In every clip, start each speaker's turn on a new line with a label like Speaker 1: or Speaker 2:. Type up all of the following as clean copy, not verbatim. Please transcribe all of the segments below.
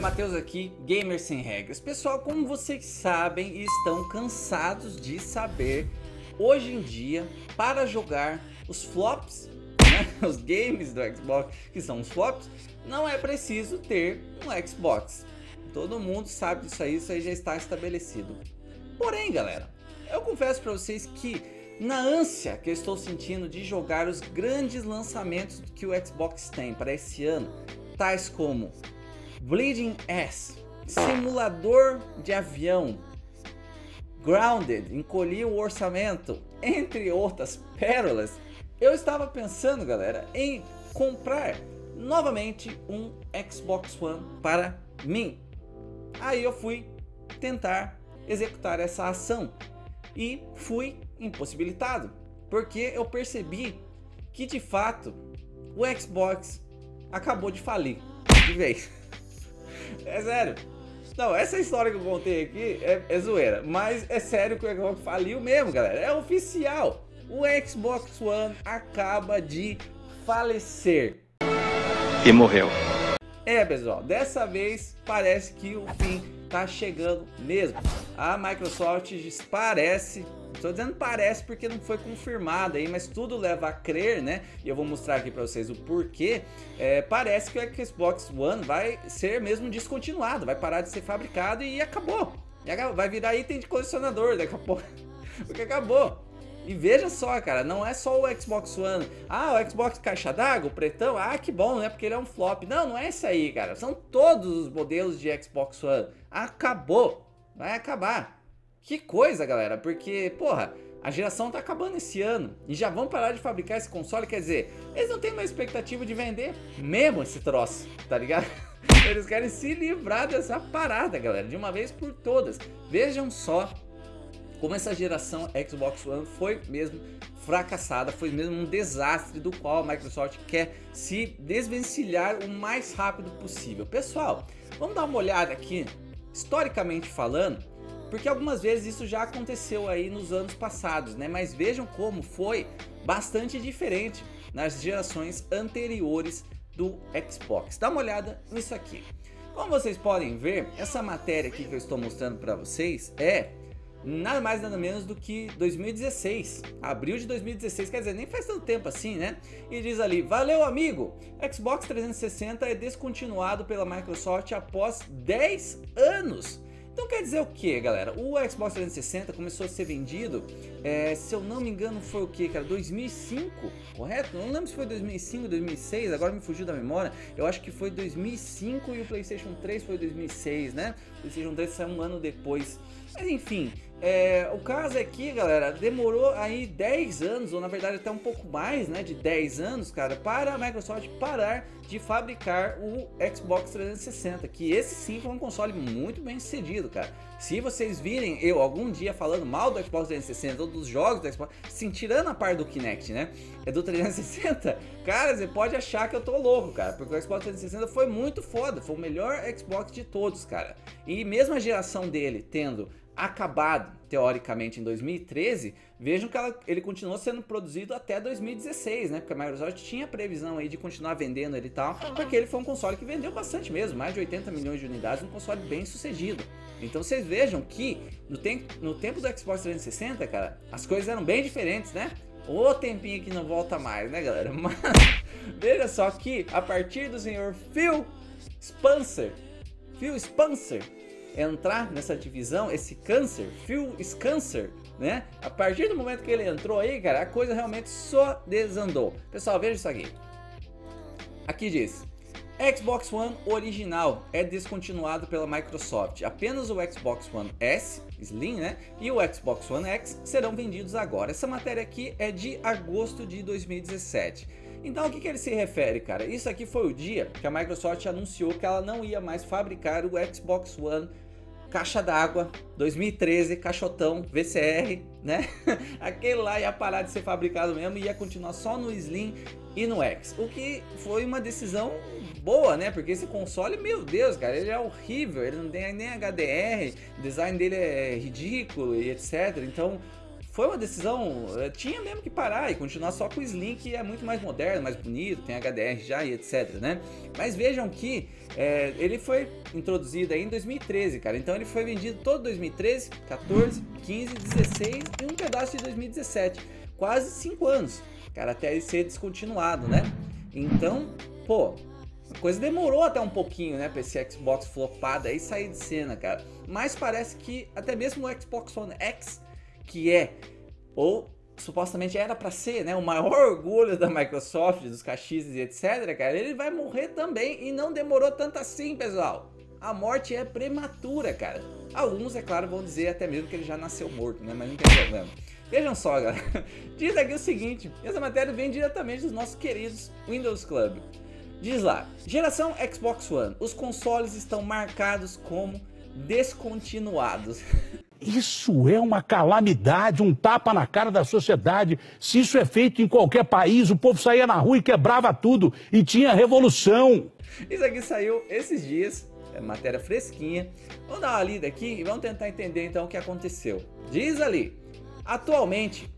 Speaker 1: Matheus aqui, Gamer Sem Regras. Pessoal, como vocês sabem e estão cansados de saber, hoje em dia, para jogar os flops, né, os games do Xbox, que são os flops, não é preciso ter um Xbox. Todo mundo sabe disso aí já está estabelecido. Porém, galera, eu confesso para vocês que na ânsia que eu estou sentindo de jogar os grandes lançamentos que o Xbox tem para esse ano, tais como Bleeding Ass, simulador de avião, Grounded, encolhi o orçamento, entre outras pérolas, eu estava pensando, galera, em comprar novamente um Xbox One para mim. Aí eu fui tentar executar essa ação e fui impossibilitado, porque eu percebi que de fato o Xbox acabou de falir de vez. É sério. Não, essa história que eu contei aqui é zoeira, mas é sério que o Xbox faliu mesmo, galera. É oficial. O Xbox One acaba de falecer.
Speaker 2: E morreu.
Speaker 1: É, pessoal, dessa vez parece que o fim tá chegando mesmo. A Microsoft parece, estou dizendo parece porque não foi confirmado aí, mas tudo leva a crer, né? E eu vou mostrar aqui para vocês o porquê. Parece que o Xbox One vai ser mesmo descontinuado, vai parar de ser fabricado e acabou. Vai virar item de colecionador daqui a pouco, porque acabou. E veja só, cara, não é só o Xbox One. Ah, o Xbox caixa d'água, o pretão, ah, que bom, né? Porque ele é um flop. Não, não é isso aí, cara. São todos os modelos de Xbox One. Acabou. Vai acabar. Que coisa, galera, porque, porra, a geração tá acabando esse ano e já vão parar de fabricar esse console, quer dizer, eles não têm uma expectativa de vender mesmo esse troço, tá ligado? Eles querem se livrar dessa parada, galera, de uma vez por todas. Vejam só como essa geração Xbox One foi mesmo fracassada, foi mesmo um desastre do qual a Microsoft quer se desvencilhar o mais rápido possível. Pessoal, vamos dar uma olhada aqui, historicamente falando, porque algumas vezes isso já aconteceu aí nos anos passados, né? Mas vejam como foi bastante diferente nas gerações anteriores do Xbox. Dá uma olhada nisso aqui. Como vocês podem ver, essa matéria aqui que eu estou mostrando para vocês é nada mais nada menos do que 2016, abril de 2016, quer dizer, nem faz tanto tempo assim, né? E diz ali, valeu amigo, Xbox 360 é descontinuado pela Microsoft após 10 anos. Então quer dizer o que, galera? O Xbox 360 começou a ser vendido, se eu não me engano foi o que, cara? 2005, correto? Eu não lembro se foi 2005, 2006, agora me fugiu da memória. Eu acho que foi 2005 e o PlayStation 3 foi 2006, né? O PlayStation 3 saiu um ano depois. Mas enfim, o caso é que, galera, demorou aí 10 anos, ou na verdade até um pouco mais, né, de 10 anos, cara, para a Microsoft parar de fabricar o Xbox 360, que esse sim foi um console muito bem sucedido, cara. Se vocês virem eu algum dia falando mal do Xbox 360 ou dos jogos do Xbox, sim, tirando a parte do Kinect, né, do 360, cara, você pode achar que eu tô louco, cara, porque o Xbox 360 foi muito foda, foi o melhor Xbox de todos, cara. E mesmo a geração dele tendo acabado teoricamente em 2013, vejam que ele continuou sendo produzido até 2016, né? Porque a Microsoft tinha previsão aí de continuar vendendo ele e tal, porque ele foi um console que vendeu bastante mesmo, mais de 80 milhões de unidades, um console bem sucedido. Então vocês vejam que no tempo do Xbox 360, cara, as coisas eram bem diferentes, né? O tempinho que não volta mais, né, galera? Mas veja só que a partir do senhor Phil Spencer entrar nessa divisão, esse câncer, Phil Spencer, né? A partir do momento que ele entrou aí, cara, a coisa realmente só desandou. Pessoal, veja isso aqui. Aqui diz: Xbox One original é descontinuado pela Microsoft. Apenas o Xbox One S, Slim, né? E o Xbox One X serão vendidos agora. Essa matéria aqui é de agosto de 2017. Então, o que ele se refere, cara? Isso aqui foi o dia que a Microsoft anunciou que ela não ia mais fabricar o Xbox One caixa d'água 2013, caixotão, VCR, né? Aquele lá ia parar de ser fabricado mesmo e ia continuar só no Slim e no X. O que foi uma decisão boa, né? Porque esse console, meu Deus, cara, ele é horrível, ele não tem nem HDR, o design dele é ridículo e etc. Então foi uma decisão, tinha mesmo que parar e continuar só com o Slim, que é muito mais moderno, mais bonito, tem HDR já e etc, né? Mas vejam que ele foi introduzido aí em 2013, cara, então ele foi vendido todo 2013, 14, 15, 16 e um pedaço de 2017, quase 5 anos, cara, até ele ser descontinuado, né? Então, pô, a coisa demorou até um pouquinho, né, pra esse Xbox flopado aí sair de cena, cara. Mas parece que até mesmo o Xbox One X, que ou supostamente era pra ser, né, o maior orgulho da Microsoft, dos cachices e etc, cara, ele vai morrer também e não demorou tanto assim, pessoal. A morte é prematura, cara. Alguns, é claro, vão dizer até mesmo que ele já nasceu morto, né, mas não tem problema. Vejam só, galera. Diz aqui o seguinte, essa matéria vem diretamente dos nossos queridos Windows Club. Diz lá, geração Xbox One, os consoles estão marcados como descontinuados.
Speaker 3: Isso é uma calamidade, um tapa na cara da sociedade. Se isso é feito em qualquer país, o povo saía na rua e quebrava tudo e tinha revolução.
Speaker 1: Isso aqui saiu esses dias, é matéria fresquinha. Vamos dar uma lida aqui e vamos tentar entender então o que aconteceu. Diz ali, atualmente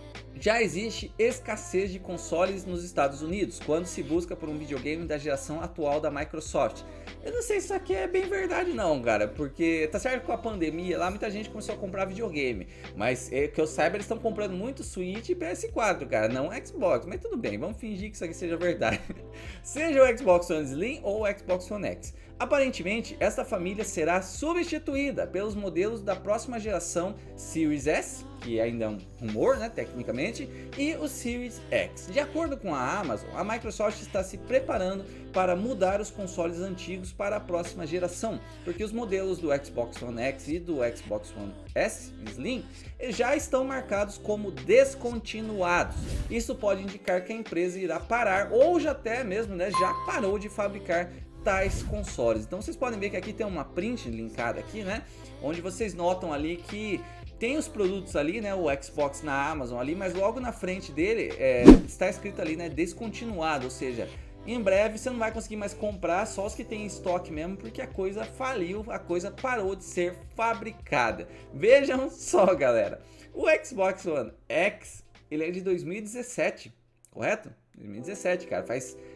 Speaker 1: já existe escassez de consoles nos Estados Unidos quando se busca por um videogame da geração atual da Microsoft. Eu não sei se isso aqui é bem verdade não, cara, porque tá certo que com a pandemia lá muita gente começou a comprar videogame, mas que eu saiba eles estão comprando muito Switch e PS4, cara, não Xbox, mas tudo bem, vamos fingir que isso aqui seja verdade. Seja o Xbox One Slim ou o Xbox One X. Aparentemente, esta família será substituída pelos modelos da próxima geração Series S, que ainda é um rumor, né, tecnicamente, e o Series X. De acordo com a Amazon, a Microsoft está se preparando para mudar os consoles antigos para a próxima geração, porque os modelos do Xbox One X e do Xbox One S Slim já estão marcados como descontinuados. Isso pode indicar que a empresa irá parar ou já até mesmo, né, já parou de fabricar tais consoles. Então vocês podem ver que aqui tem uma print linkada aqui, né, onde vocês notam ali que tem os produtos ali, né, o Xbox na Amazon ali, mas logo na frente dele está escrito ali, né, descontinuado, ou seja, em breve você não vai conseguir mais comprar, só os que tem em estoque mesmo, porque a coisa faliu, a coisa parou de ser fabricada. Vejam só, galera, o Xbox One X, ele é de 2017, correto? 2017, cara,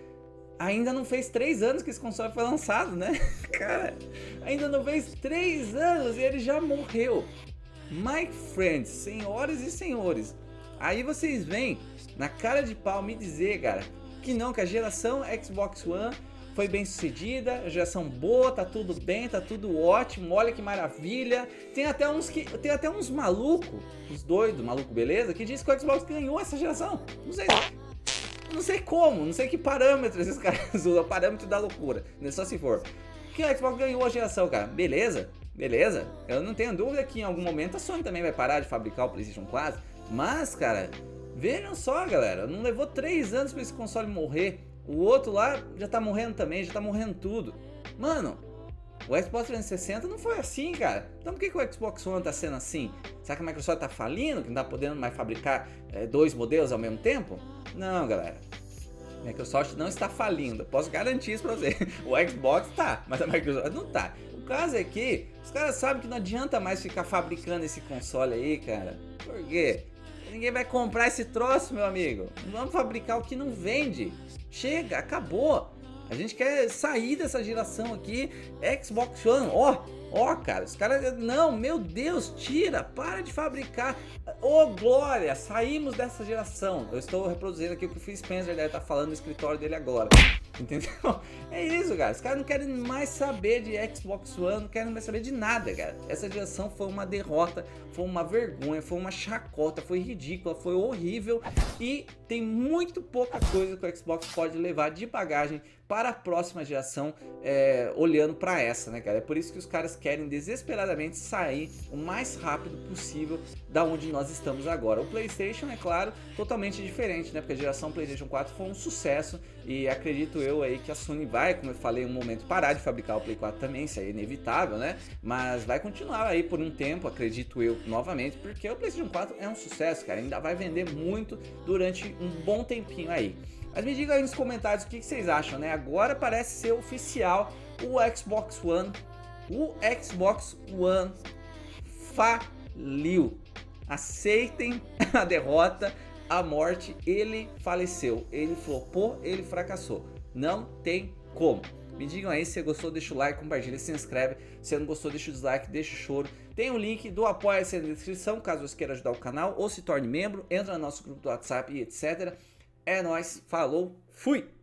Speaker 1: ainda não fez 3 anos que esse console foi lançado, né? Cara, ainda não fez 3 anos e ele já morreu. My friends, senhoras e senhores, aí vocês vêm na cara de pau me dizer, cara, que não, que a geração Xbox One foi bem sucedida, a geração boa, tá tudo bem, tá tudo ótimo, olha que maravilha. Tem até uns malucos, os doidos, maluco beleza, que diz que o Xbox ganhou essa geração. Não sei como, não sei que parâmetro esses caras usam, o parâmetro da loucura, só se for. Que o Xbox ganhou a geração, cara, beleza, eu não tenho dúvida que em algum momento a Sony também vai parar de fabricar o PlayStation 4, mas, cara, vejam só, galera, não levou 3 anos para esse console morrer, o outro lá já tá morrendo também, já tá morrendo tudo. Mano, o Xbox 360 não foi assim, cara. Então por que o Xbox One tá sendo assim? Será que a Microsoft tá falindo, que não tá podendo mais fabricar 2 modelos ao mesmo tempo? Não, galera. A Microsoft não está falindo, posso garantir isso pra você. O Xbox tá, mas a Microsoft não tá. O caso é que os caras sabem que não adianta mais ficar fabricando esse console aí, cara. Por quê? Ninguém vai comprar esse troço, meu amigo. Vamos fabricar o que não vende. Chega, acabou. A gente quer sair dessa geração aqui. Xbox One, ó, cara, os caras, não, meu Deus, tira, para de fabricar. Ô, glória, saímos dessa geração. Eu estou reproduzindo aqui o que o Phil Spencer deve estar falando no escritório dele agora. Entendeu? É isso, cara. Os caras não querem mais saber de Xbox One, não querem mais saber de nada, cara. Essa geração foi uma derrota, foi uma vergonha, foi uma chacota, foi ridícula, foi horrível e tem muito pouca coisa que o Xbox pode levar de bagagem para a próxima geração, olhando para essa, né, cara? É por isso que os caras querem desesperadamente sair o mais rápido possível da onde nós estamos agora. O PlayStation, é claro, totalmente diferente, né? Porque a geração PlayStation 4 foi um sucesso e acredito eu aí que a Sony vai, como eu falei, um momento parar de fabricar o Play 4 também, isso é inevitável, né? Mas vai continuar aí por um tempo, acredito eu, novamente, porque o PlayStation 4 é um sucesso, cara. Ainda vai vender muito durante um bom tempinho aí. Mas me digam aí nos comentários o que vocês acham, né? Agora parece ser oficial, o Xbox One faliu. aceitem a derrota, a morte. Ele faleceu, ele flopou, ele fracassou. Não tem como. Me digam aí se você gostou, deixa o like, compartilha, se inscreve. Se você não gostou, deixa o dislike, deixa o choro. Tem o link do Apoia-se na descrição, caso você queira ajudar o canal ou se torne membro. Entra no nosso grupo do WhatsApp e etc. É nóis, falou, fui!